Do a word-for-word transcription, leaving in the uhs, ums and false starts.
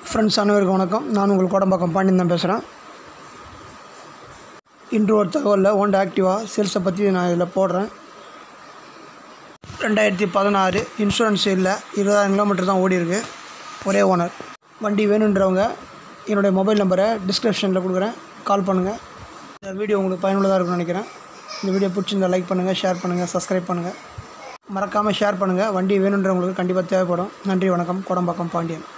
Friends அனைவருக்கும் வணக்கம். நான் உங்கள் கோடம்பாக்கம்பாண்டியன் தான் பேசுகிறேன். இன்று ஒரு தகவலில் ஹோண்டா ஆக்டிவா சேல்ஸை பற்றி நான் இதில் போடுறேன். ரெண்டாயிரத்தி பதினாறு இன்சூரன்ஸ் இல்லை, இருபதாயிரம் கிலோமீட்டர் தான் ஓடி இருக்குது. ஒரே ஓனர். வண்டி வேணுன்றவங்க என்னுடைய மொபைல் நம்பரை டிஸ்கிரிப்ஷனில் கொடுக்குறேன், கால் பண்ணுங்கள். இந்த வீடியோ உங்களுக்கு பயனுள்ளதாக இருக்கும்னு நினைக்கிறேன். இந்த வீடியோ பிடிச்சிருந்தால் லைக் பண்ணுங்கள், ஷேர் பண்ணுங்கள், சப்ஸ்கிரைப் பண்ணுங்கள். மறக்காமல் ஷேர் பண்ணுங்கள். வண்டி வேணுன்றவங்களுக்கு கண்டிப்பாக தேவைப்படும். நன்றி, வணக்கம். கோடம்பாக்கம் பாண்டியன்.